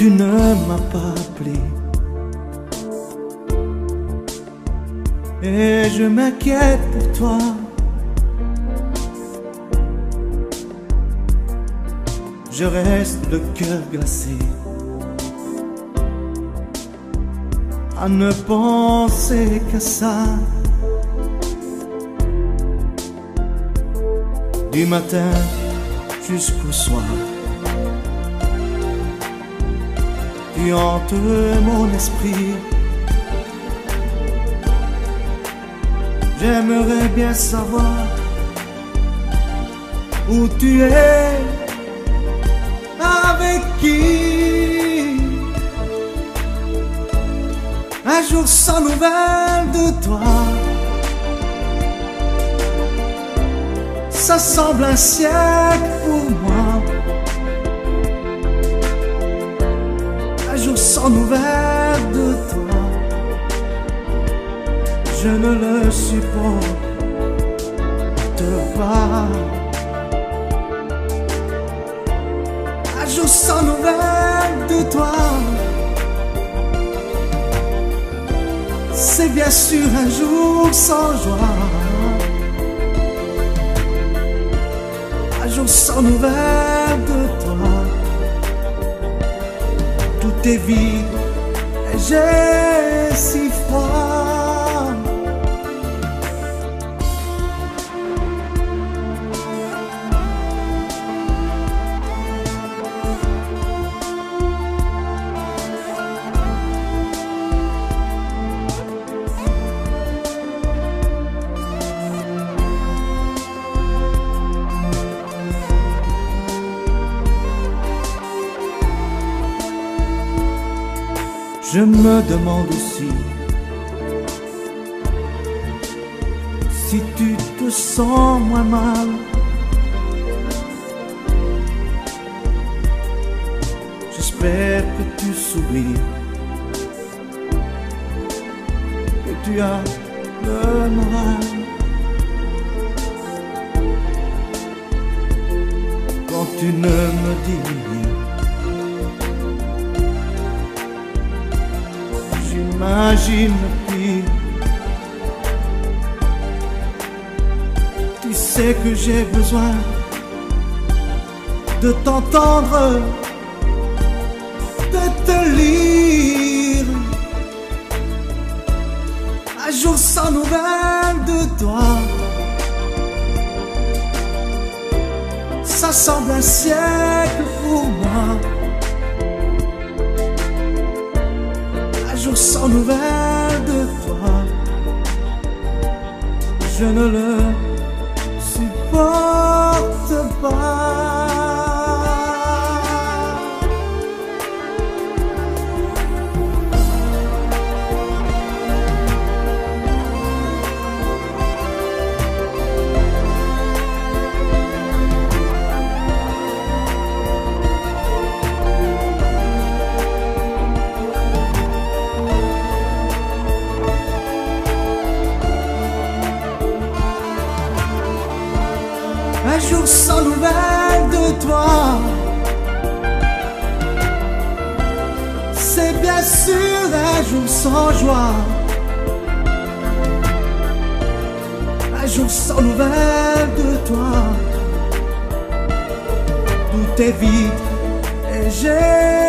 tu ne m'as pas appelé. Et je m'inquiète pour toi. Je reste le cœur glacé à ne penser qu'à ça. Du matin jusqu'au soir, tu hantes mon esprit. J'aimerais bien savoir où tu es, avec qui. Un jour sans nouvelles de toi, ça semble un siècle pour moi. Un jour sans nouvelles de toi, je ne le supporte pas. Un jour sans nouvelles de toi, c'est bien sûr un jour sans joie. Un jour sans nouvelles de toi, tout est vide et j'ai si froid. Je me demande aussi si tu te sens moins mal. J'espère que tu souris, que tu as le moral. Quand tu ne me dis rien, j'imagine le pire. Tu sais que j'ai besoin de t'entendre, de te lire. Un jour sans nouvelles de toi, ça semble un siècle pour moi. Sans nouvelles de toi, je ne le supporte pas. Un jour sans nouvelles de toi, c'est bien sûr un jour sans joie. Un jour sans nouvelles de toi, tout est vide et j'ai